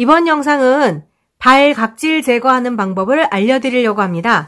이번 영상은 발 각질 제거하는 방법을 알려드리려고 합니다.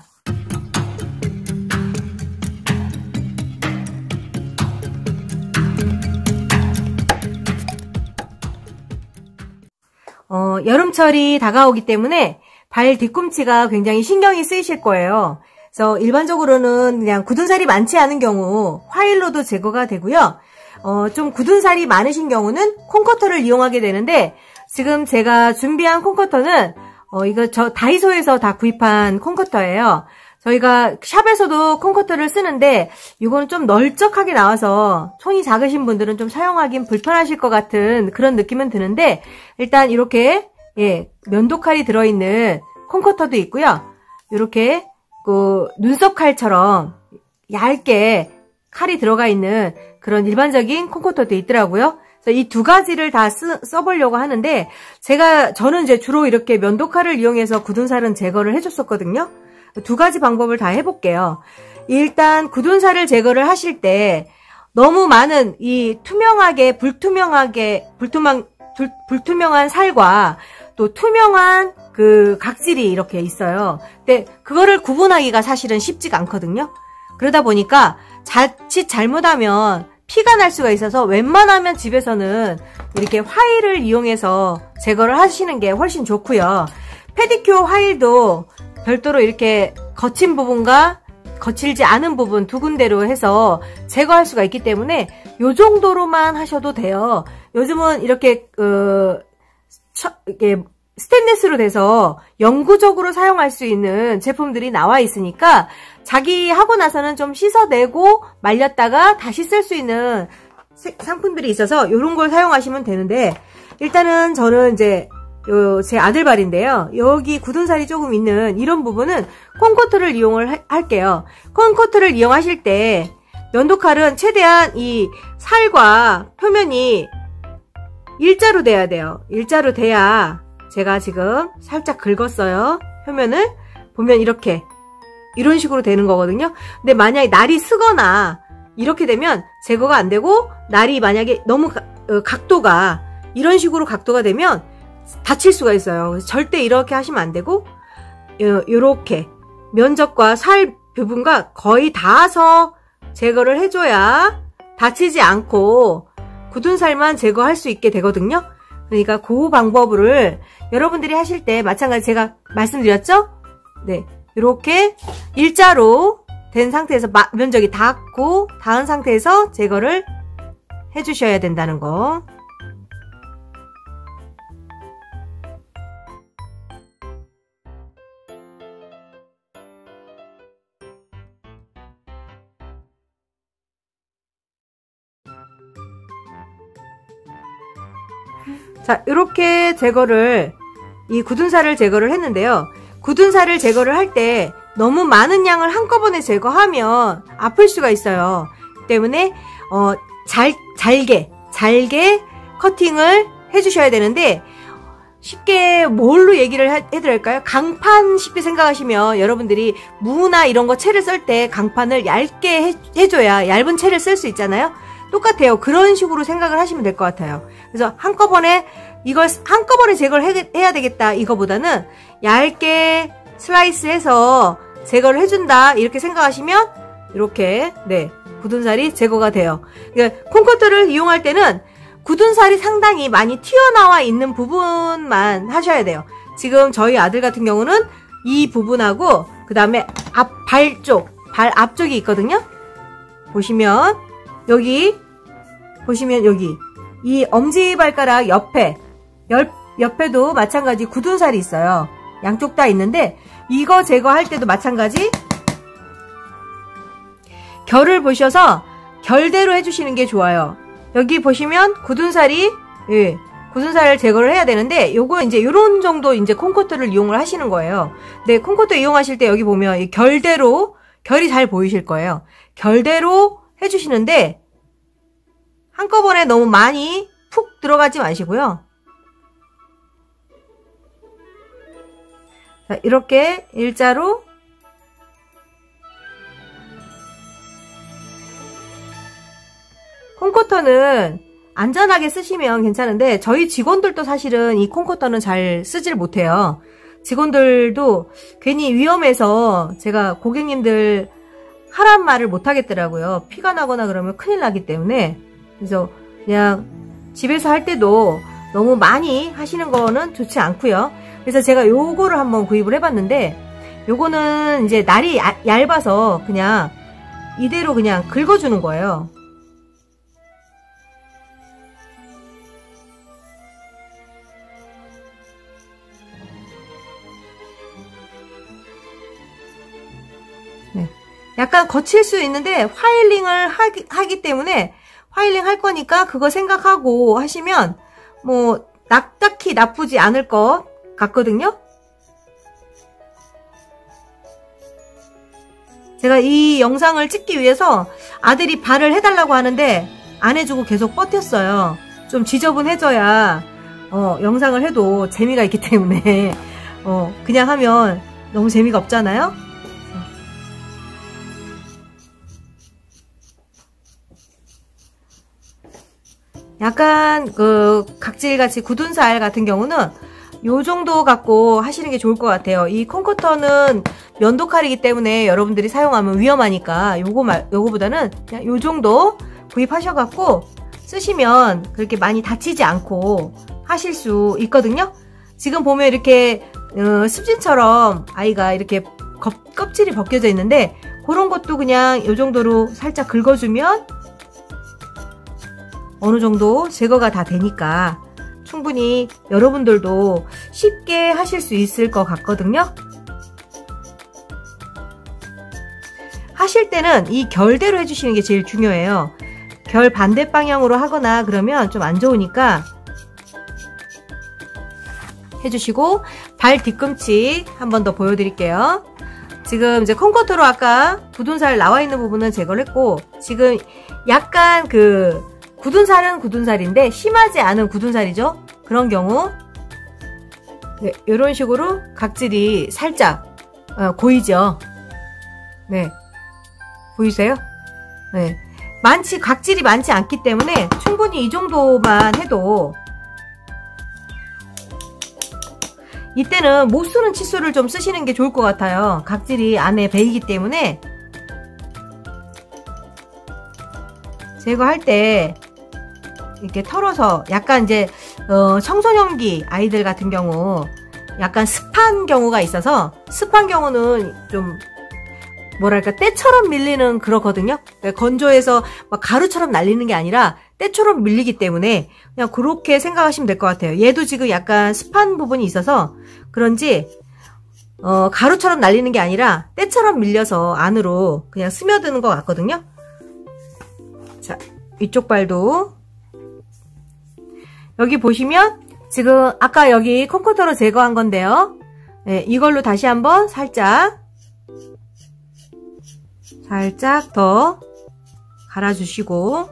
여름철이 다가오기 때문에 발 뒤꿈치가 굉장히 신경이 쓰이실 거예요. 그래서 일반적으로는 그냥 굳은 살이 많지 않은 경우 화일로도 제거가 되고요. 좀 굳은 살이 많으신 경우는 콩커터를 이용하게 되는데, 지금 제가 준비한 콩커터는 이거 저 다이소에서 다 구입한 콩커터예요. 저희가 샵에서도 콩커터를 쓰는데 이거는 좀 널쩍하게 나와서 손이 작으신 분들은 좀 사용하긴 불편하실 것 같은 그런 느낌은 드는데, 일단 이렇게 면도칼이 들어있는 콩커터도 있고요. 이렇게 눈썹 칼처럼 얇게 칼이 들어가 있는 그런 일반적인 콩커터도 있더라고요. 그래서 이 두 가지를 다 써보려고 하는데, 저는 이제 주로 이렇게 면도칼을 이용해서 굳은 살은 제거를 해줬었거든요. 두 가지 방법을 다 해볼게요. 일단 굳은 살을 제거를 하실 때 너무 많은 이 불투명한 살과 또 투명한 그 각질이 이렇게 있어요. 근데 그거를 구분하기가 사실은 쉽지가 않거든요. 그러다 보니까 자칫 잘못하면 피가 날 수가 있어서 웬만하면 집에서는 이렇게 화일을 이용해서 제거를 하시는 게 훨씬 좋고요. 페디큐어 화일도 별도로 이렇게 거친 부분과 거칠지 않은 부분 두 군데로 해서 제거할 수가 있기 때문에 요 정도로만 하셔도 돼요. 요즘은 이렇게 이게 스테인리스로 돼서 영구적으로 사용할 수 있는 제품들이 나와 있으니까 자기 하고 나서는 좀 씻어내고 말렸다가 다시 쓸 수 있는 상품들이 있어서 이런 걸 사용하시면 되는데, 일단은 저는 이제 제 아들 발인데요. 여기 굳은 살이 조금 있는 이런 부분은 콩커터를 이용을 할게요. 콩커터를 이용하실 때 면도칼은 최대한 이 살과 표면이 일자로 돼야 돼요. 일자로 돼야, 제가 지금 살짝 긁었어요. 표면을 보면 이런 식으로 되는 거거든요. 근데 만약에 날이 쓰거나 이렇게 되면 제거가 안 되고, 날이 만약에 너무 각도가 이런 식으로 각도가 되면 다칠 수가 있어요. 그래서 절대 이렇게 하시면 안 되고, 요렇게 면적과 살 부분과 거의 닿아서 제거를 해줘야 다치지 않고 굳은 살만 제거할 수 있게 되거든요. 그러니까 그 방법을 여러분들이 하실 때 마찬가지 제가 말씀드렸죠? 네, 이렇게 일자로 된 상태에서 면적이 닿은 상태에서 제거를 해주셔야 된다는 거. 자, 이렇게 이 굳은 살을 제거를 했는데요. 굳은 살을 제거를 할 때 너무 많은 양을 한꺼번에 제거하면 아플 수가 있어요. 때문에 잘게 커팅을 해주셔야 되는데, 쉽게 뭘로 얘기를 해드릴까요? 강판 쉽게 생각하시면, 여러분들이 무나 이런 거 채를 썰 때 강판을 얇게 해줘야 얇은 채를 쓸 수 있잖아요. 똑같아요. 그런 식으로 생각을 하시면 될 것 같아요. 그래서 이걸 한꺼번에 제거를 해야 되겠다, 이거보다는 얇게 슬라이스해서 제거를 해준다, 이렇게 생각하시면 이렇게 굳은 살이 제거가 돼요. 그러니까 콩커터를 이용할 때는 굳은 살이 상당히 많이 튀어나와 있는 부분만 하셔야 돼요. 지금 저희 아들 같은 경우는 이 부분하고 그 다음에 발 앞쪽이 있거든요. 보시면 여기 이 엄지발가락 옆에도 마찬가지 굳은 살이 있어요. 양쪽 다 있는데, 이거 제거할 때도 마찬가지 결을 보셔서 결대로 해주시는 게 좋아요. 여기 보시면 굳은 살을 제거를 해야 되는데, 요거 이제 요런 정도 이제 콩커터를 이용을 하시는 거예요. 근데 콩커터 이용하실 때 여기 보면 이 결이 잘 보이실 거예요. 결대로 해주시는데, 한꺼번에 너무 많이 푹 들어가지 마시고요. 자, 이렇게 일자로 콩커터는 안전하게 쓰시면 괜찮은데 저희 직원들도 사실은 이 콩커터는 잘 쓰질 못해요. 직원들도 괜히 위험해서 제가 고객님들 하란 말을 못 하겠더라고요. 피가 나거나 그러면 큰일 나기 때문에. 그래서 그냥 집에서 할 때도 너무 많이 하시는 거는 좋지 않고요. 그래서 제가 요거를 한번 구입을 해봤는데 요거는 이제 날이 얇아서 그냥 이대로 그냥 긁어주는 거예요. 네. 약간 거칠 수 있는데 화일링을 하기 때문에 화일링 할 거니까 그거 생각하고 하시면 뭐 딱히 나쁘지 않을 것 같거든요. 제가 이 영상을 찍기 위해서 아들이 발을 해달라고 하는데 안 해주고 계속 버텼어요. 좀 지저분해져야 영상을 해도 재미가 있기 때문에 그냥 하면 너무 재미가 없잖아요. 약간 그 각질같이 굳은 살 같은 경우는 요 정도 갖고 하시는 게 좋을 것 같아요. 이 콩커터는 면도칼이기 때문에 여러분들이 사용하면 위험하니까 요거보다는 그냥 요 정도 구입하셔갖고 쓰시면 그렇게 많이 다치지 않고 하실 수 있거든요. 지금 보면 이렇게 습진처럼 아이가 이렇게 껍질이 벗겨져 있는데 그런 것도 그냥 요 정도로 살짝 긁어주면 어느 정도 제거가 다 되니까 충분히 여러분들도 쉽게 하실 수 있을 것 같거든요. 하실 때는 이 결대로 해주시는 게 제일 중요해요. 결 반대 방향으로 하거나 그러면 좀 안 좋으니까 해주시고, 발 뒤꿈치 한 번 더 보여드릴게요. 지금 이제 콩커터로 아까 굳은 살 나와 있는 부분은 제거를 했고, 지금 약간 그 굳은 살은 굳은 살인데 심하지 않은 굳은 살이죠. 그런 경우 네, 이런 식으로 각질이 살짝 고이죠. 네, 보이세요? 네, 각질이 많지 않기 때문에 충분히 이 정도만 해도, 이때는 못 쓰는 칫솔을 좀 쓰시는 게 좋을 것 같아요. 각질이 안에 배이기 때문에 제거할 때 이렇게 털어서 약간 이제 청소년기 아이들 같은 경우 약간 습한 경우가 있어서, 습한 경우는 좀 뭐랄까 때처럼 밀리는 그렇거든요. 건조해서 막 가루처럼 날리는 게 아니라 때처럼 밀리기 때문에 그냥 그렇게 생각하시면 될 것 같아요. 얘도 지금 약간 습한 부분이 있어서 그런지 가루처럼 날리는 게 아니라 때처럼 밀려서 안으로 그냥 스며드는 것 같거든요. 자, 이쪽 발도 여기 보시면 지금 아까 여기 콩커터로 제거한 건데요. 네, 이걸로 다시 한번 살짝 더 갈아주시고,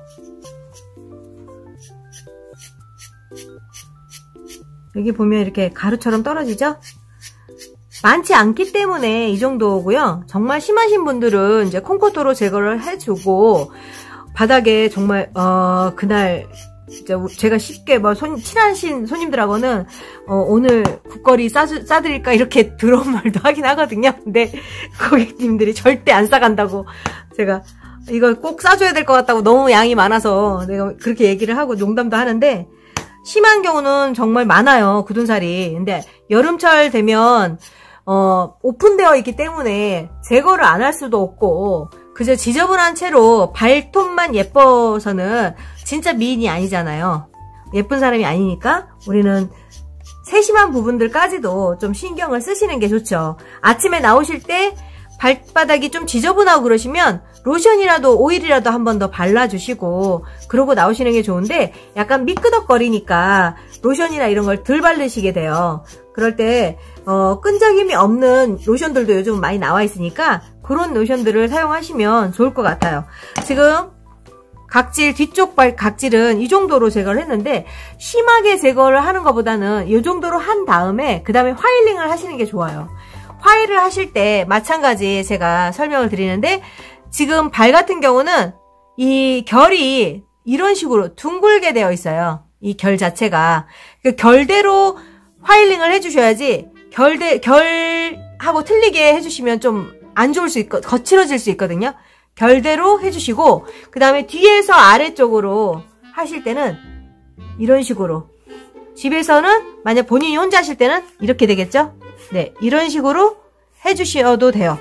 여기 보면 이렇게 가루처럼 떨어지죠? 많지 않기 때문에 이 정도고요. 정말 심하신 분들은 이제 콩커터로 제거를 해주고, 바닥에 정말 그날 제가 쉽게 뭐 친하신 손님들하고는 오늘 국거리 싸드릴까 이렇게 더러운 말도 하긴 하거든요. 근데 고객님들이 절대 안 싸간다고, 제가 이거 꼭 싸줘야 될 것 같다고 너무 양이 많아서 내가 그렇게 얘기를 하고 농담도 하는데, 심한 경우는 정말 많아요, 굳은 살이. 근데 여름철 되면 오픈되어 있기 때문에 제거를 안 할 수도 없고, 그저 지저분한 채로 발톱만 예뻐서는 진짜 미인이 아니잖아요. 예쁜 사람이 아니니까 우리는 세심한 부분들까지도 좀 신경을 쓰시는 게 좋죠. 아침에 나오실 때 발바닥이 좀 지저분하고 그러시면 로션이라도 오일이라도 한 번 더 발라주시고 그러고 나오시는 게 좋은데, 약간 미끄덕거리니까 로션이나 이런 걸 덜 바르시게 돼요. 그럴 때 끈적임이 없는 로션들도 요즘 많이 나와 있으니까 그런 로션들을 사용하시면 좋을 것 같아요. 지금 각질, 뒤쪽 발 각질은 이 정도로 제거를 했는데, 심하게 제거를 하는 것보다는 이 정도로 한 다음에 그 다음에 화일링을 하시는 게 좋아요. 화일을 하실 때 마찬가지 제가 설명을 드리는데, 지금 발 같은 경우는 이 결이 이런 식으로 둥글게 되어 있어요. 이 결 자체가. 그 결대로 화일링을 해주셔야지, 결하고 틀리게 해주시면 좀 안 좋을 수 있고, 거칠어질 수 있거든요. 결대로 해주시고, 그 다음에 뒤에서 아래쪽으로 하실 때는 이런 식으로. 집에서는 만약 본인이 혼자 하실 때는 이렇게 되겠죠? 네, 이런 식으로 해주셔도 돼요.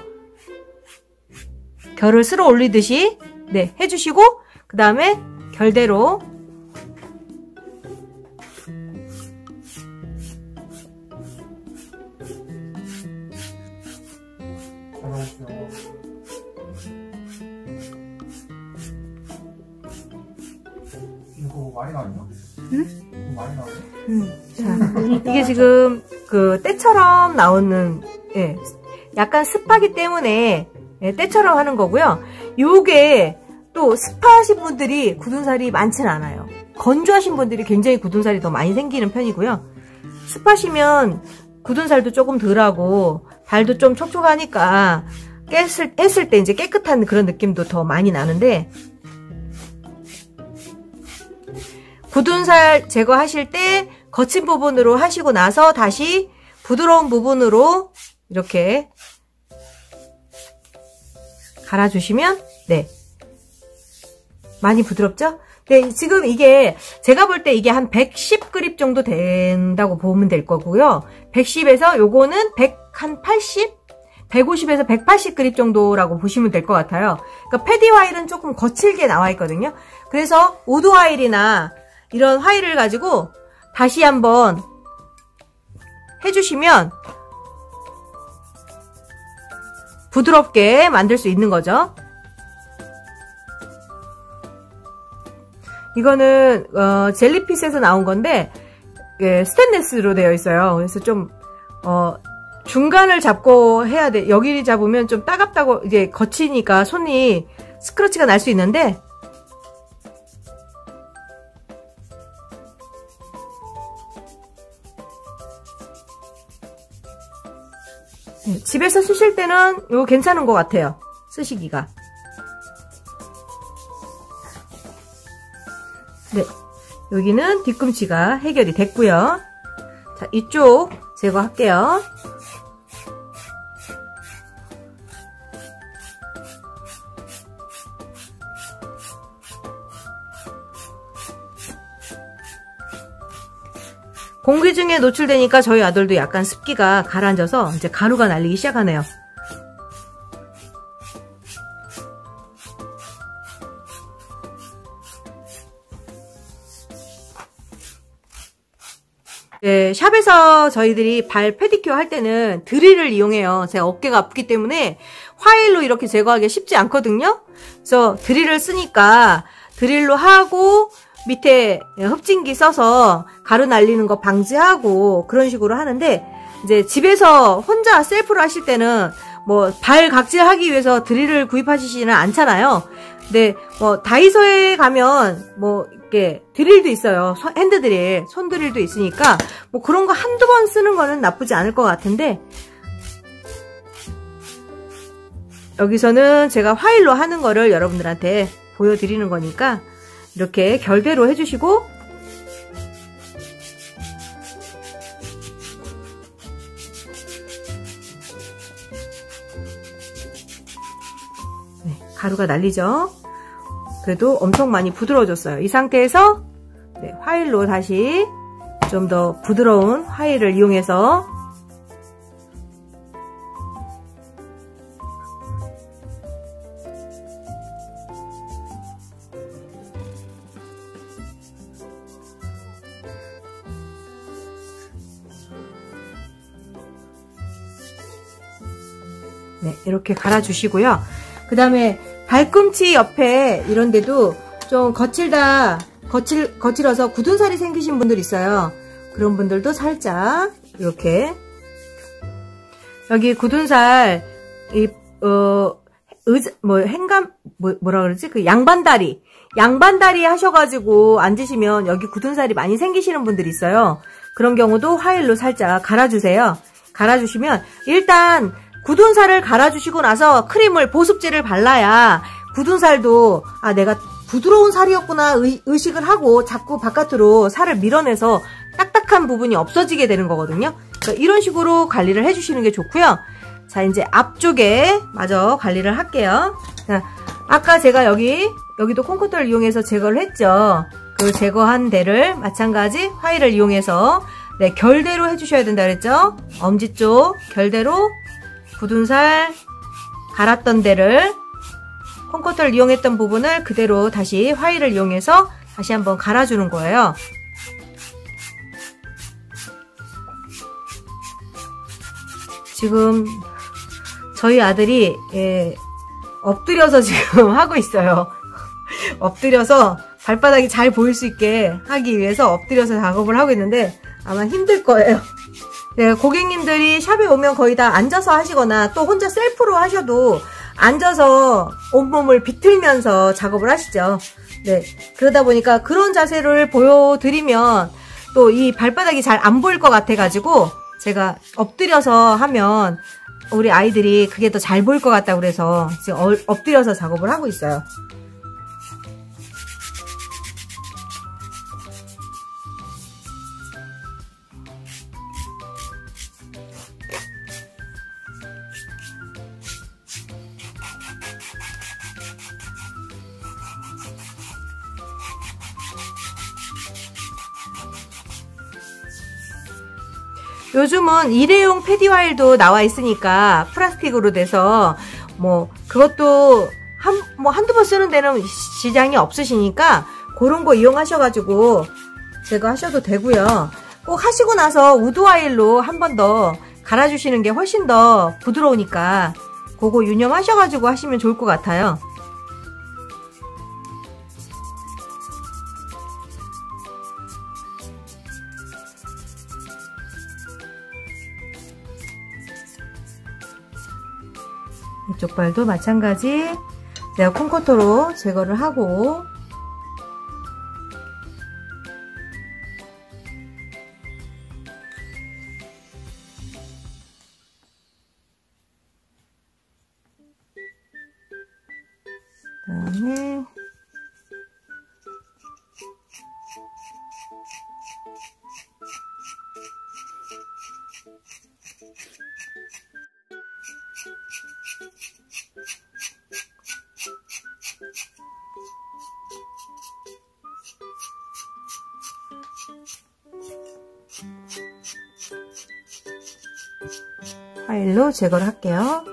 결을 쓸어 올리듯이, 네, 해주시고, 그 다음에 결대로. 이거 많이 나왔나? 응? 많이 나왔네? 자, 이게 지금 그 때처럼 나오는, 예, 약간 습하기 때문에 예, 때처럼 하는 거고요. 요게 또 습하신 분들이 굳은살이 많지는 않아요. 건조하신 분들이 굉장히 굳은살이 더 많이 생기는 편이고요. 습하시면 굳은살도 조금 덜하고 발도 좀 촉촉하니까 했을 때 이제 깨끗한 그런 느낌도 더 많이 나는데, 굳은살 제거하실 때 거친 부분으로 하시고 나서 다시 부드러운 부분으로 이렇게 갈아주시면, 네, 많이 부드럽죠? 네, 지금 이게 제가 볼 때 이게 한 110그립 정도 된다고 보면 될 거고요. 110에서 요거는 한 80? 150에서 180그립 정도라고 보시면 될 것 같아요. 그러니까 패디 화일은 조금 거칠게 나와 있거든요. 그래서 우드 화일이나 이런 화일을 가지고 다시 한번 해주시면 부드럽게 만들 수 있는 거죠. 이거는 젤리피스에서 나온 건데 스테인리스로 되어 있어요. 그래서 좀 중간을 잡고 해야 돼. 여기 잡으면 좀 따갑다고, 이제 거치니까 손이 스크러치가 날 수 있는데, 집에서 쓰실 때는 이거 괜찮은 것 같아요. 쓰시기가. 네, 여기는 뒤꿈치가 해결이 됐고요. 자, 이쪽 제거할게요. 공기 중에 노출되니까 저희 아들도 약간 습기가 가라앉아서 이제 가루가 날리기 시작하네요. 네, 샵에서 저희들이 발 페디큐어 할 때는 드릴을 이용해요. 제가 어깨가 아프기 때문에 화일로 이렇게 제거하기가 쉽지 않거든요. 그래서 드릴을 쓰니까 드릴로 하고 밑에 흡진기 써서 가루 날리는 거 방지하고 그런 식으로 하는데, 이제 집에서 혼자 셀프로 하실 때는 뭐 발 각질하기 위해서 드릴을 구입하시지는 않잖아요. 근데 뭐 다이소에 가면 뭐 이렇게 드릴도 있어요. 핸드 드릴, 손 드릴도 있으니까 뭐 그런 거 한두 번 쓰는 거는 나쁘지 않을 것 같은데, 여기서는 제가 화일로 하는 거를 여러분들한테 보여드리는 거니까 이렇게 결대로 해주시고, 네, 가루가 날리죠. 그래도 엄청 많이 부드러워졌어요. 이 상태에서 네, 화일로 다시 좀 더 부드러운 화일을 이용해서 네, 이렇게 갈아주시고요. 그 다음에 발꿈치 옆에 이런 데도 좀 거칠어서 굳은살이 생기신 분들 있어요. 그런 분들도 살짝 이렇게 여기 굳은살 뭐라 그러지? 그 양반다리 하셔가지고 앉으시면 여기 굳은살이 많이 생기시는 분들이 있어요. 그런 경우도 화일로 살짝 갈아주세요. 갈아주시면 일단 굳은살을 갈아주시고 나서 크림을, 보습제를 발라야 굳은살도 내가 부드러운 살이었구나 의식을 하고 자꾸 바깥으로 살을 밀어내서 딱딱한 부분이 없어지게 되는 거거든요. 그러니까 이런 식으로 관리를 해주시는 게 좋고요. 자, 이제 앞쪽에 마저 관리를 할게요. 자, 아까 제가 여기도 콩커터를 이용해서 제거를 했죠. 그 제거한 데를 마찬가지 화일을 이용해서 네, 결대로 해주셔야 된다 그랬죠. 엄지 쪽 결대로 굳은 살 갈았던 데를 콩커터를 이용했던 부분을 그대로 다시 화일을 이용해서 다시 한번 갈아주는 거예요. 지금 저희 아들이 엎드려서 지금 하고 있어요. 엎드려서 발바닥이 잘 보일 수 있게 하기 위해서 엎드려서 작업을 하고 있는데 아마 힘들 거예요. 네, 고객님들이 샵에 오면 거의 다 앉아서 하시거나 또 혼자 셀프로 하셔도 앉아서 온몸을 비틀면서 작업을 하시죠. 네, 그러다 보니까 그런 자세를 보여드리면 또 이 발바닥이 잘 안 보일 것 같아가지고 제가 엎드려서 하면 우리 아이들이 그게 더 잘 보일 것 같다고 그래서 지금 엎드려서 작업을 하고 있어요. 요즘은 일회용 패디 화일도 나와 있으니까 플라스틱으로 돼서 뭐 그것도 한두 번 쓰는 데는 지장이 없으시니까 그런 거 이용하셔가지고 제거하셔도 되고요. 꼭 하시고 나서 우드 화일로 한 번 더 갈아주시는 게 훨씬 더 부드러우니까 그거 유념하셔가지고 하시면 좋을 것 같아요. 이쪽 발도 마찬가지 제가 콩커터로 제거를 하고 그다음에 화일로 제거를 할게요.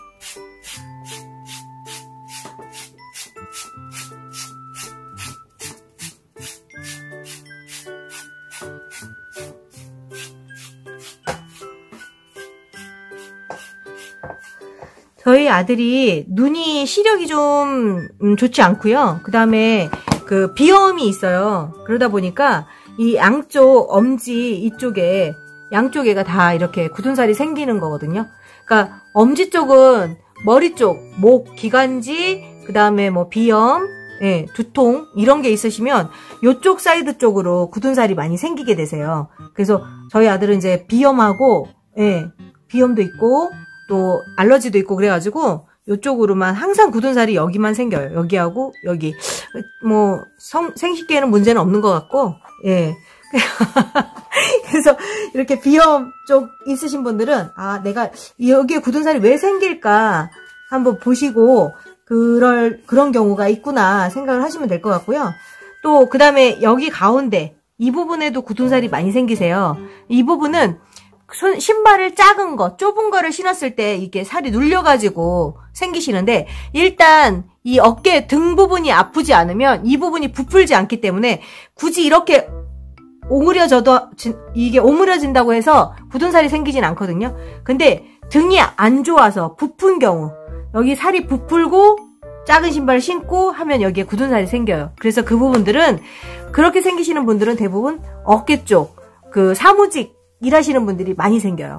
저희 아들이 눈이 시력이 좀 좋지 않고요. 그 다음에 그 비염이 있어요. 그러다 보니까 이 양쪽 엄지 이쪽에 양쪽에가 다 이렇게 굳은 살이 생기는 거거든요. 그러니까 엄지 쪽은 머리 쪽, 목, 기관지, 그 다음에 뭐 비염, 예, 두통 이런 게 있으시면 이쪽 사이드 쪽으로 굳은 살이 많이 생기게 되세요. 그래서 저희 아들은 이제 비염하고, 예, 비염도 있고 또 알러지도 있고 그래가지고 이쪽으로만 항상 굳은 살이 여기만 생겨요. 여기하고 여기. 뭐 생식기에는 문제는 없는 것 같고, 예. 그래서 이렇게 비염 쪽 있으신 분들은 아 내가 여기에 굳은 살이 왜 생길까 한번 보시고 그런 경우가 있구나 생각을 하시면 될 것 같고요. 또 그 다음에 여기 가운데 이 부분에도 굳은 살이 많이 생기세요. 이 부분은 신발을 작은 거 좁은 거를 신었을 때 이게 살이 눌려가지고 생기시는데 일단 이 어깨 등 부분이 아프지 않으면 이 부분이 부풀지 않기 때문에 굳이 이렇게 오므려져도 이게 오므려진다고 해서 굳은 살이 생기진 않거든요. 근데 등이 안 좋아서 부푼 경우 여기 살이 부풀고 작은 신발을 신고 하면 여기에 굳은 살이 생겨요. 그래서 그 부분들은 그렇게 생기시는 분들은 대부분 어깨 쪽 그 사무직 일하시는 분들이 많이 생겨요.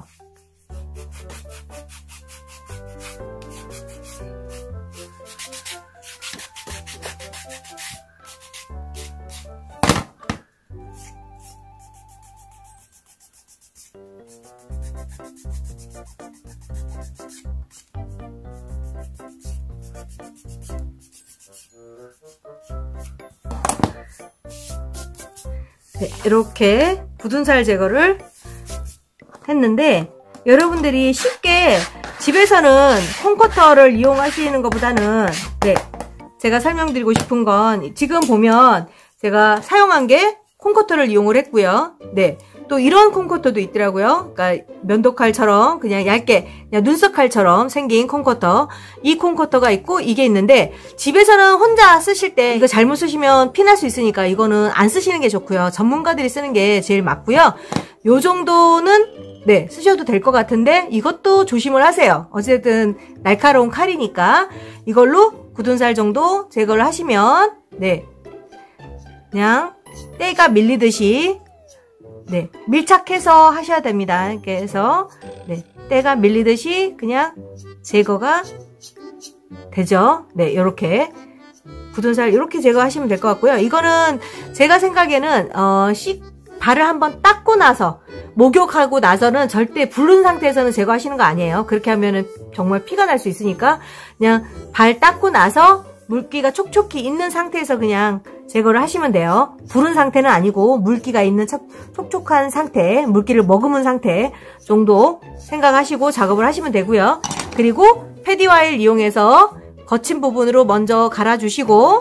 네, 이렇게 굳은 살 제거를 했는데, 여러분들이 쉽게 집에서는 홈커터를 이용하시는 것보다는, 네, 제가 설명드리고 싶은 건 지금 보면 제가 사용한 게 콩커터를 이용을 했고요. 네, 또 이런 콩커터도 있더라고요. 그러니까 면도칼처럼 그냥 얇게 그냥 눈썹칼처럼 생긴 콩커터, 이 콩커터가 있고 이게 있는데, 집에서는 혼자 쓰실 때 이거 잘못 쓰시면 피 날 수 있으니까 이거는 안 쓰시는 게 좋고요. 전문가들이 쓰는 게 제일 맞고요. 요 정도는 네, 쓰셔도 될 것 같은데 이것도 조심을 하세요. 어쨌든 날카로운 칼이니까 이걸로 굳은 살 정도 제거를 하시면, 네, 그냥 때가 밀리듯이, 네, 밀착해서 하셔야 됩니다. 이렇게 해서, 네, 때가 밀리듯이 그냥 제거가 되죠. 네, 요렇게 굳은 살 이렇게 제거하시면 될 것 같고요. 이거는 제가 생각에는 발을 한번 닦고 나서, 목욕하고 나서는 절대 부른 상태에서는 제거하시는 거 아니에요. 그렇게 하면은 정말 피가 날 수 있으니까 그냥 발 닦고 나서 물기가 촉촉히 있는 상태에서 그냥 제거를 하시면 돼요. 부른 상태는 아니고 물기가 있는 촉촉한 상태, 물기를 머금은 상태 정도 생각하시고 작업을 하시면 되고요. 그리고 패디와일 이용해서 거친 부분으로 먼저 갈아주시고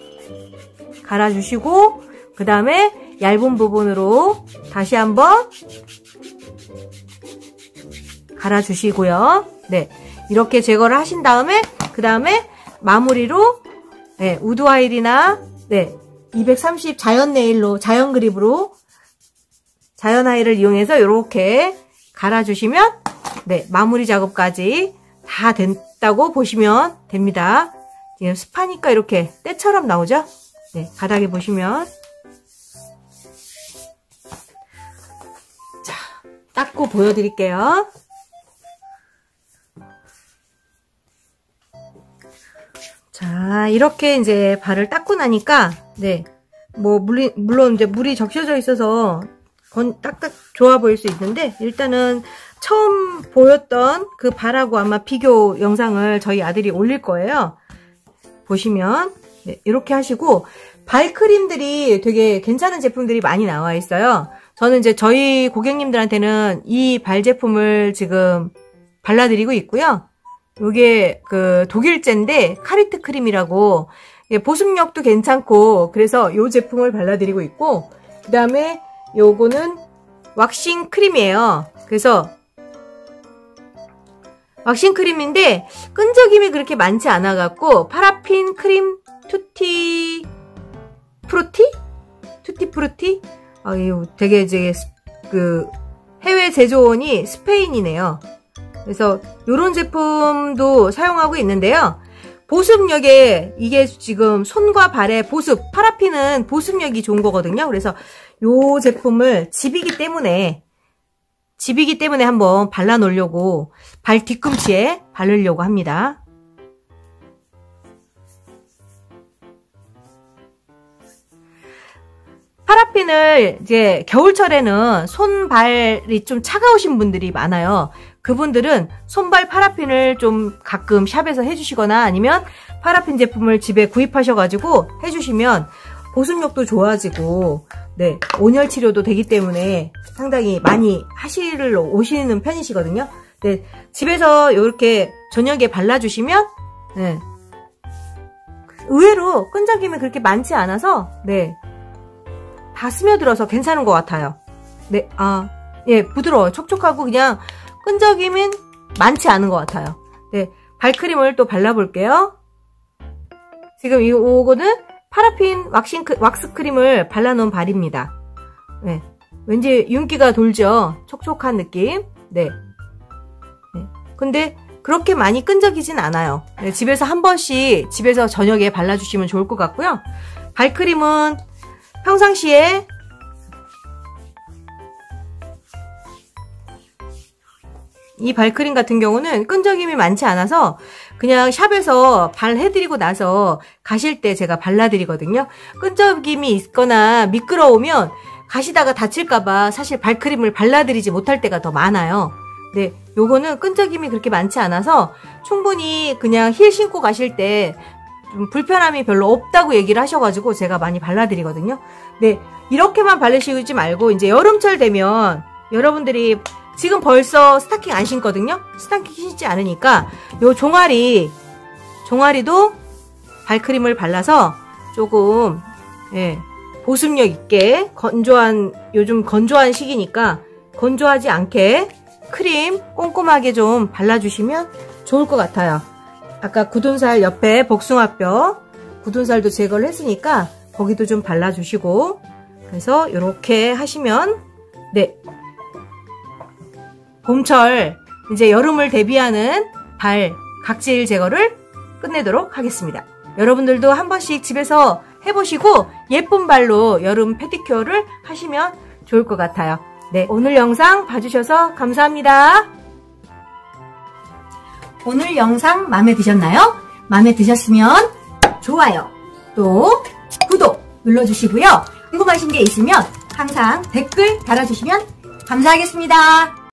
그 다음에 얇은 부분으로 다시 한번 갈아주시고요. 네, 이렇게 제거를 하신 다음에 그 다음에 마무리로, 네, 우드와일이나, 네, 230 자연 네일로, 자연 그립으로 자연 아이를 이용해서 이렇게 갈아주시면, 네, 마무리 작업까지 다 됐다고 보시면 됩니다. 지금 습하니까 이렇게 때처럼 나오죠? 네, 바닥에 보시면. 자, 닦고 보여드릴게요. 자, 이렇게 이제 발을 닦고 나니까, 네, 뭐, 물론 이제 물이 적셔져 있어서 딱딱 좋아 보일 수 있는데, 일단은 처음 보였던 그 발하고 아마 비교 영상을 저희 아들이 올릴 거예요. 보시면, 네, 이렇게 하시고, 발크림들이 되게 괜찮은 제품들이 많이 나와 있어요. 저는 이제 저희 고객님들한테는 이 발 제품을 지금 발라드리고 있고요. 요게 그 독일제인데 카리트 크림이라고, 보습력도 괜찮고 그래서 요 제품을 발라드리고 있고, 그 다음에 요거는 왁싱 크림이에요. 그래서 왁싱 크림인데 끈적임이 그렇게 많지 않아 갖고, 파라핀 크림 투티 프루티? 이거 되게 이제 그 해외 제조원이 스페인이네요. 그래서 요런 제품도 사용하고 있는데요. 보습력에, 이게 지금 손과 발의 보습, 파라핀은 보습력이 좋은 거거든요. 그래서 요 제품을 집이기 때문에 한번 발라 놓으려고, 발 뒤꿈치에 바르려고 합니다. 파라핀을 이제 겨울철에는 손발이 좀 차가우신 분들이 많아요. 그분들은 손발 파라핀을 좀 가끔 샵에서 해주시거나 아니면 파라핀 제품을 집에 구입하셔가지고 해주시면 보습력도 좋아지고, 네, 온열 치료도 되기 때문에 상당히 많이 하시러 오시는 편이시거든요. 네, 집에서 이렇게 저녁에 발라주시면, 네, 의외로 끈적임이 그렇게 많지 않아서, 네, 다 스며들어서 괜찮은 것 같아요. 네, 예, 부드러워요. 촉촉하고 그냥 끈적임은 많지 않은 것 같아요. 네, 발크림을 또 발라볼게요. 지금 요거는 파라핀 왁스 크림을 발라놓은 발입니다. 네, 왠지 윤기가 돌죠? 촉촉한 느낌. 네. 네. 근데 그렇게 많이 끈적이진 않아요. 네, 집에서 한 번씩, 집에서 저녁에 발라주시면 좋을 것 같고요. 발크림은 평상시에 이 발크림 같은 경우는 끈적임이 많지 않아서 그냥 샵에서 발해드리고 나서 가실 때 제가 발라드리거든요. 끈적임이 있거나 미끄러우면 가시다가 다칠까봐 사실 발크림을 발라드리지 못할 때가 더 많아요. 네, 요거는 끈적임이 그렇게 많지 않아서 충분히 그냥 힐 신고 가실 때 좀 불편함이 별로 없다고 얘기를 하셔가지고 제가 많이 발라드리거든요. 네, 이렇게만 바르시지 말고 이제 여름철 되면 여러분들이 지금 벌써 스타킹 안 신거든요. 스타킹 신지 않으니까 요 종아리도 발크림을 발라서 조금 보습력 있게 요즘 건조한 시기니까 건조하지 않게 크림 꼼꼼하게 좀 발라주시면 좋을 것 같아요. 아까 굳은살 옆에 복숭아뼈 굳은살도 제거를 했으니까 거기도 좀 발라주시고 그래서 이렇게 하시면 봄철 이제 여름을 대비하는 발 각질 제거를 끝내도록 하겠습니다. 여러분들도 한 번씩 집에서 해보시고 예쁜 발로 여름 페디큐어를 하시면 좋을 것 같아요. 네, 오늘 영상 봐주셔서 감사합니다. 오늘 영상 마음에 드셨나요? 마음에 드셨으면 좋아요, 또 구독 눌러주시고요. 궁금하신 게 있으면 항상 댓글 달아주시면 감사하겠습니다.